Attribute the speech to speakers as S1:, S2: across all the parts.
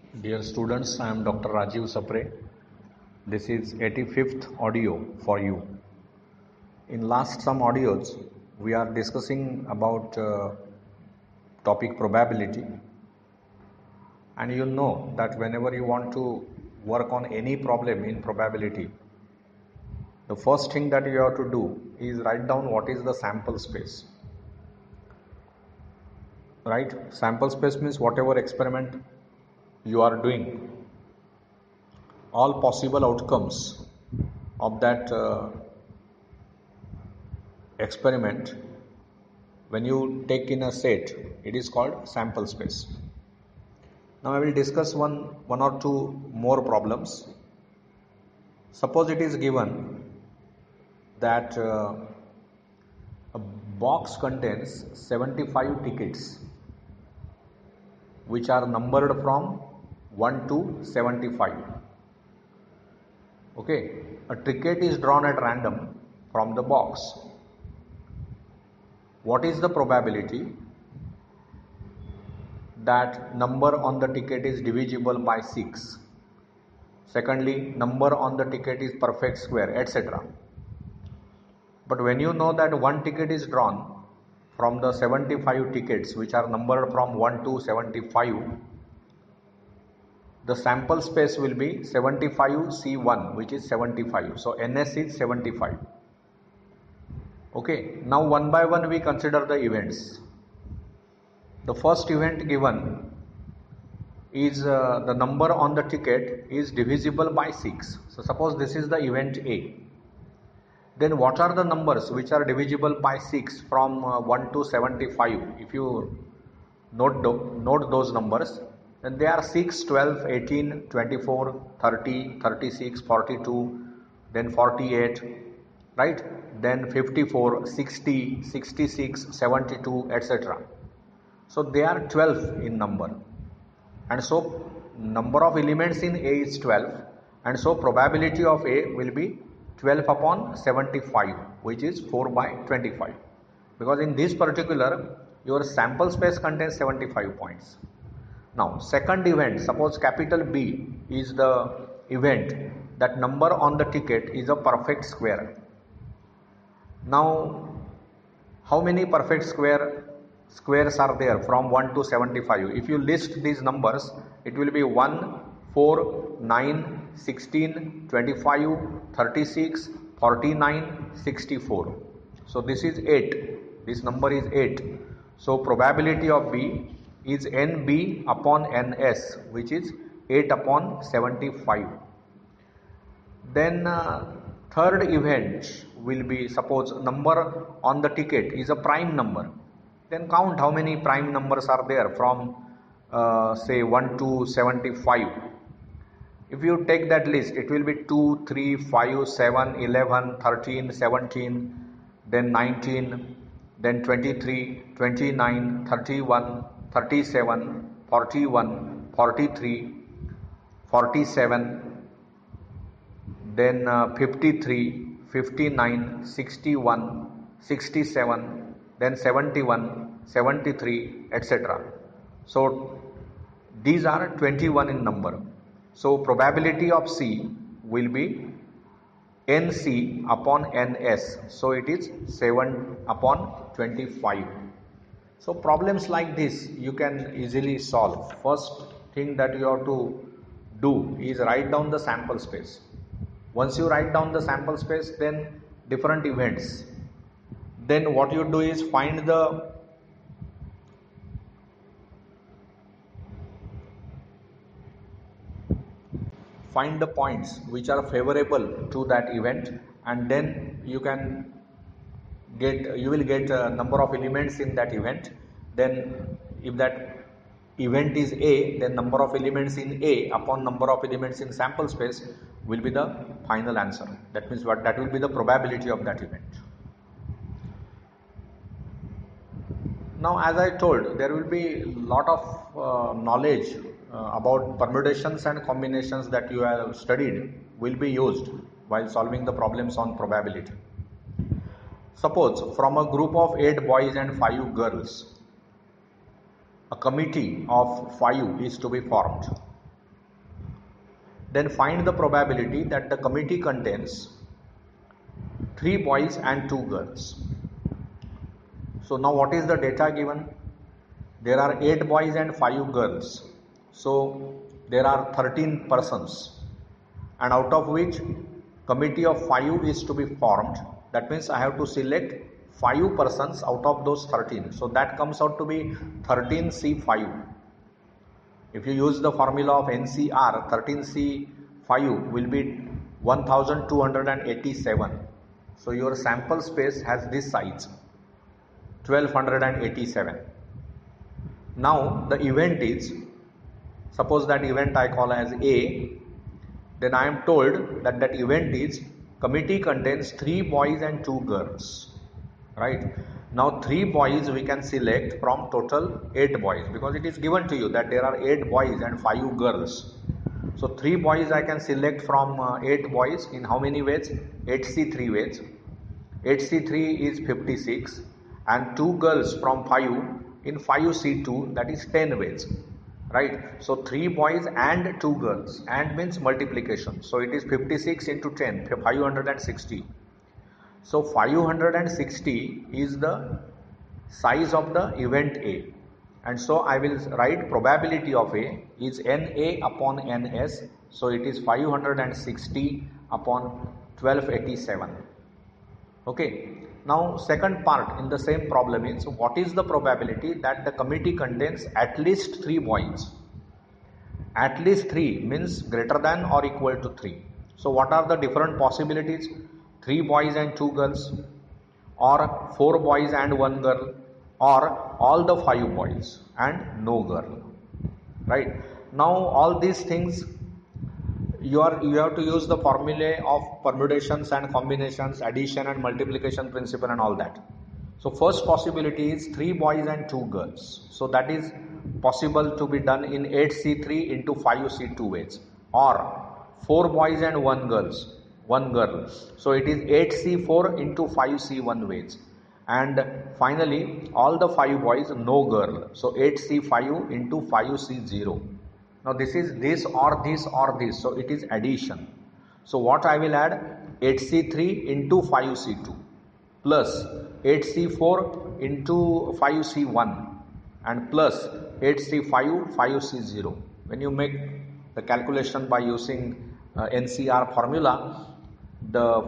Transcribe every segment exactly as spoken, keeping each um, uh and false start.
S1: Dear students, I am Doctor Rajiv Sapre. This is eighty-fifth audio for you. In last some audios, we are discussing about uh, topic probability. And you know that whenever you want to work on any problem in probability, the first thing that you have to do is write down what is the sample space. Right? Sample space means whatever experiment you are doing, all possible outcomes of that uh, experiment, when you take in a set, it is called sample space. Now I will discuss one one or two more problems. Suppose it is given that uh, a box contains seventy-five tickets which are numbered from one to seventy-five. Okay, a ticket is drawn at random from the box. What is the probability that number on the ticket is divisible by six? Secondly, number on the ticket is perfect square, et cetera. But when you know that one ticket is drawn from the seventy-five tickets which are numbered from one to seventy-five, the sample space will be seventy-five C one, which is seventy-five. So N S is seventy-five. Okay, now one by one we consider the events. The first event given is uh, the number on the ticket is divisible by six. So suppose this is the event A. Then what are the numbers which are divisible by six from uh, one to seventy-five? If you note, do, note those numbers, then they are six, twelve, eighteen, twenty-four, thirty, thirty-six, forty-two, then forty-eight, right? Then fifty-four, sixty, sixty-six, seventy-two, et cetera. So they are twelve in number. And so number of elements in A is twelve. And so probability of A will be twelve upon seventy-five, which is four by twenty-five. Because in this particular, your sample space contains seventy-five points. Now, second event, suppose capital B is the event that number on the ticket is a perfect square. Now, how many perfect square squares are there from one to seventy-five? If you list these numbers, it will be one, four, nine, sixteen, twenty-five, thirty-six, forty-nine, sixty-four. So this is eight. This number is eight. So probability of B is N B upon N S, which is eight upon seventy-five. Then uh, third event will be, suppose number on the ticket is a prime number. Then count how many prime numbers are there from uh, say one to seventy-five. If you take that list, it will be two, three, five, seven, eleven, thirteen, seventeen, then nineteen, then twenty-three, twenty-nine, thirty-one, thirty-seven, forty-one, forty-three, forty-seven, then uh, fifty-three, fifty-nine, sixty-one, sixty-seven, then seventy-one, seventy-three, et cetera. So these are twenty-one in number. So probability of C will be N C upon N S. So it is seven upon twenty-five. So problems like this you can easily solve. First thing that you have to do is write down the sample space. Once you write down the sample space, then different events. Then what you do is find the find the points which are favorable to that event, and then you can get you will get a number of elements in that event. Then if that event is A, then number of elements in A upon number of elements in sample space will be the final answer. That means what that will be the probability of that event. Now, as I told, there will be a lot of uh, knowledge uh, about permutations and combinations that you have studied will be used while solving the problems on probability. Suppose from a group of eight boys and five girls, a committee of five is to be formed. Then find the probability that the committee contains three boys and two girls. So now what is the data given? There are eight boys and five girls. So there are thirteen persons, and out of which committee of five is to be formed. That means I have to select five persons out of those thirteen. So that comes out to be thirteen C five. If you use the formula of N C R, thirteen C five will be one thousand two hundred eighty-seven. So your sample space has this size, twelve eighty-seven. Now the event is, suppose that event I call as A, then I am told that that event is committee contains three boys and two girls, right? Now three boys we can select from total eight boys, because it is given to you that there are eight boys and five girls. So three boys I can select from uh, eight boys in how many ways? eight C three ways. eight C three is fifty-six, and two girls from five in five C two, that is ten ways, right? So three boys and two girls, and means multiplication. So it is fifty-six into ten, five hundred sixty. So five hundred sixty is the size of the event A, and so I will write probability of A is N A upon N S. So it is five hundred sixty upon twelve eighty-seven. Okay. Now second part in the same problem is, what is the probability that the committee contains at least three boys? At least three means greater than or equal to three. So what are the different possibilities? Three boys and two girls, or four boys and one girl, or all the five boys and no girl, right? Now all these things you are you have to use the formulae of permutations and combinations, addition and multiplication principle and all that. So first possibility is three boys and two girls. So that is possible to be done in eight C three into five C two ways, or four boys and one girls, one girl. So it is eight C four into five C one ways, and finally all the five boys, no girl. So eight C five into five C zero. Now this is this or this or this, so it is addition. So what I will add? eight C three into five C two plus eight C four into five C one and plus eight C five, five C zero. When you make the calculation by using uh, N C R formula, the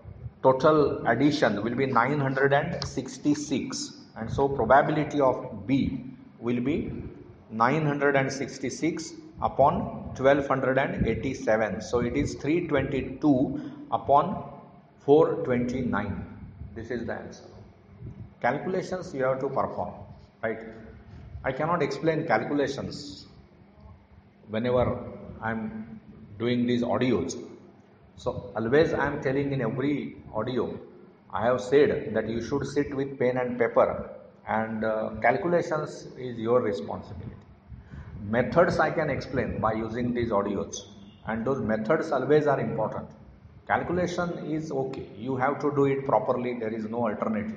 S1: total addition will be nine hundred sixty-six, and so probability of B will be nine hundred sixty-six upon twelve eighty-seven. So it is three hundred twenty-two upon four hundred twenty-nine. This is the answer. Calculations you have to perform, right? I cannot explain calculations whenever I am doing these audios. So always I am telling in every audio, I have said that you should sit with pen and paper, and uh, calculations is your responsibility. Methods I can explain by using these audios, and those methods always are important. Calculation is okay, you have to do it properly, there is no alternative.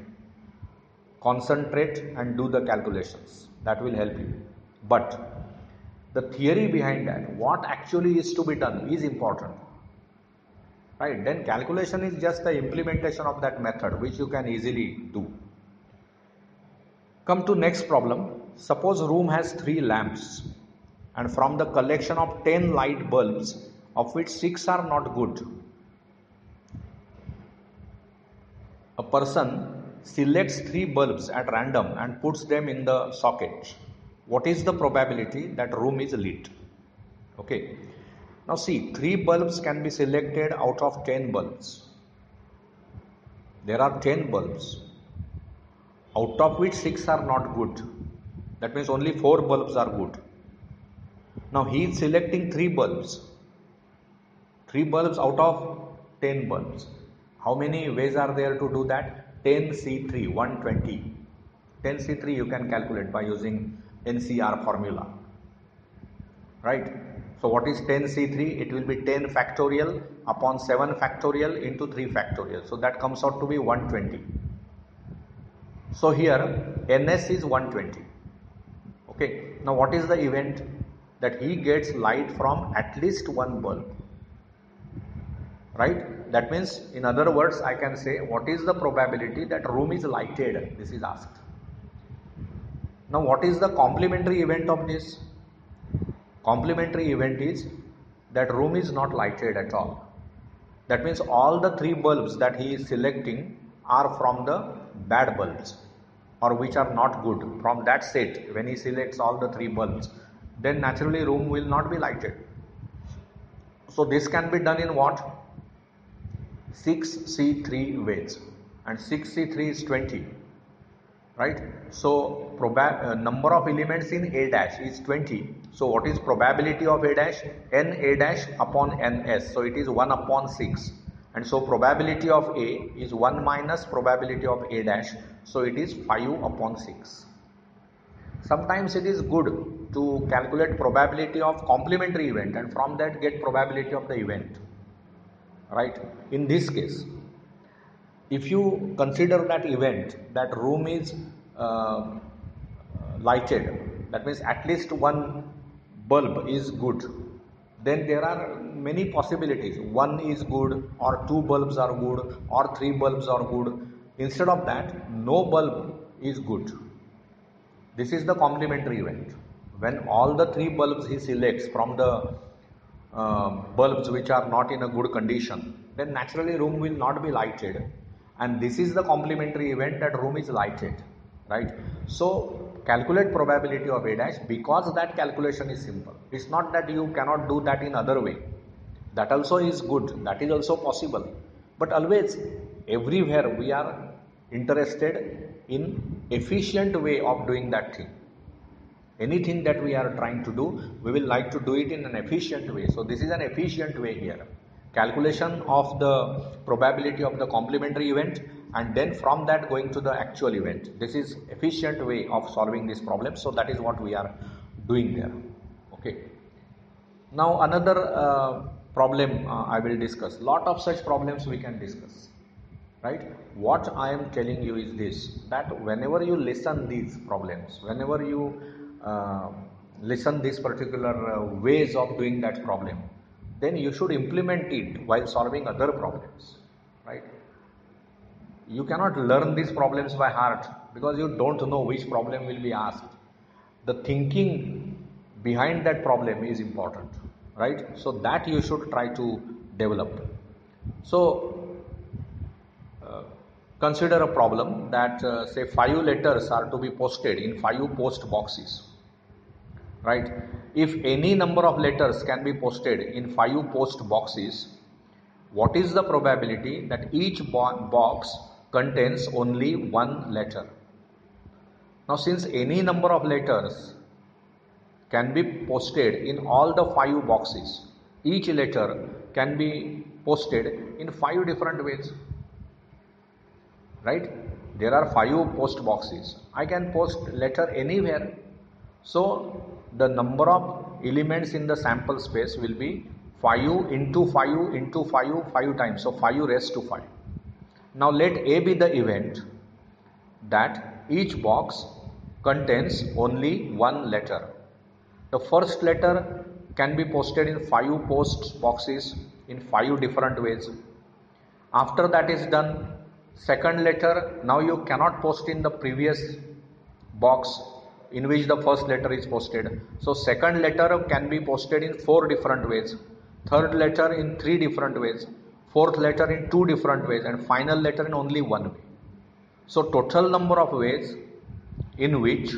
S1: Concentrate and do the calculations, that will help you. But the theory behind that, what actually is to be done, is important, right? Then calculation is just the implementation of that method, which you can easily do. Come to next problem. Suppose room has three lamps, and from the collection of ten light bulbs, of which six are not good, a person selects three bulbs at random and puts them in the socket. What is the probability that room is lit? Okay. Now see, three bulbs can be selected out of ten bulbs. There are ten bulbs, out of which six are not good. That means only four bulbs are good. Now he is selecting three bulbs. Three bulbs out of ten bulbs. How many ways are there to do that? ten C three, one hundred twenty. ten C three you can calculate by using N C R formula. Right? So what is ten C three? It will be ten factorial upon seven factorial into three factorial. So that comes out to be one hundred twenty. So here N S is one hundred twenty. Okay. Now what is the event? that he gets light from at least one bulb, right? That means, in other words, I can say, what is the probability that room is lighted? This is asked. Now, what is the complementary event of this? Complementary event is that room is not lighted at all. That means all the three bulbs that he is selecting are from the bad bulbs, or which are not good. From that set, when he selects all the three bulbs, then naturally room will not be lighted. So this can be done in what? six C three ways, and six C three is twenty, right? So proba uh, number of elements in A dash is twenty. So what is probability of A dash? N A dash upon N S. So it is one upon six, and so probability of A is one minus probability of A dash. So it is five upon six. Sometimes it is good to calculate probability of complementary event, and from that get probability of the event, right? In this case, if you consider that event, that room is uh, lighted, that means at least one bulb is good, then there are many possibilities. One is good, or two bulbs are good, or three bulbs are good. Instead of that, no bulb is good. This is the complementary event. When all the three bulbs he selects from the uh, bulbs which are not in a good condition, then naturally room will not be lighted, and this is the complementary event, that room is lighted, right? So calculate probability of A dash, because that calculation is simple. It's not that you cannot do that in other way. That also is good, that is also possible, but always, everywhere we are interested in efficient way of doing that thing. Anything that we are trying to do, we will like to do it in an efficient way. So this is an efficient way here. Calculation of the probability of the complementary event, and then from that going to the actual event. This is efficient way of solving this problem. So that is what we are doing there. Okay. Now another uh, problem uh, I will discuss. Lot of such problems we can discuss, right? What I am telling you is this, that whenever you listen these problems, whenever you uh, listen these particular uh, ways of doing that problem, then you should implement it while solving other problems, right? You cannot learn these problems by heart, because you don't know which problem will be asked. The thinking behind that problem is important, right? So that you should try to develop. So uh, consider a problem that uh, say five letters are to be posted in five post boxes, right? If any number of letters can be posted in five post boxes, what is the probability that each box contains only one letter? Now, since any number of letters can be posted in all the five boxes, each letter can be posted in five different ways, right? There are five post boxes. I can post letter anywhere. So the number of elements in the sample space will be five into five into five, five times. So five raised to five. Now let A be the event that each box contains only one letter. The first letter can be posted in five post boxes in five different ways. After that is done, second letter, now you cannot post in the previous box in which the first letter is posted. So second letter can be posted in four different ways, third letter in three different ways, fourth letter in two different ways, and final letter in only one way. So total number of ways in which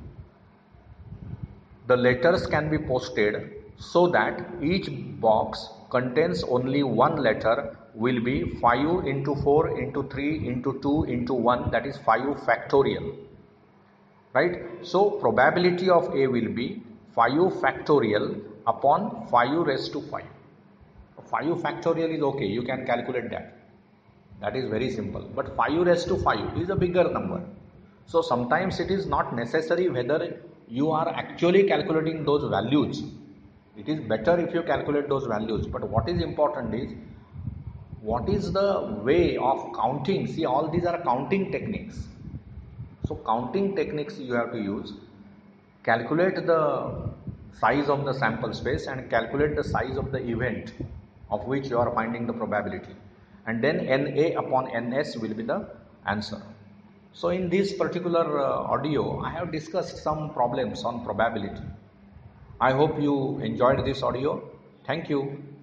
S1: the letters can be posted so that each box contains only one letter will be five into four into three into two into one, that is five factorial. Right? So probability of A will be five factorial upon five raised to five. five factorial is okay, you can calculate that. That is very simple. But five raised to five is a bigger number. So sometimes it is not necessary whether you are actually calculating those values. It is better if you calculate those values. But what is important is, what is the way of counting? See, all these are counting techniques. So counting techniques you have to use. Calculate the size of the sample space and calculate the size of the event of which you are finding the probability, and then N A upon N S will be the answer. So in this particular uh, audio, I have discussed some problems on probability. I hope you enjoyed this audio. Thank you.